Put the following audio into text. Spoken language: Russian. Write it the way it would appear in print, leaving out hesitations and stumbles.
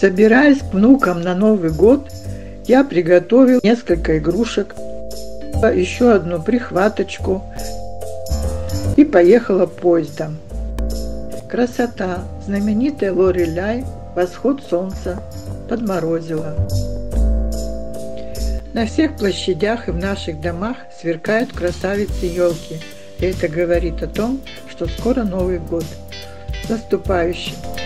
Собираясь к внукам на Новый год, я приготовил несколько игрушек, еще одну прихваточку и поехала поездом. Красота! Знаменитая Лорелей, восход солнца, подморозило. На всех площадях и в наших домах сверкают красавицы елки, и это говорит о том, что скоро Новый год. С наступающим!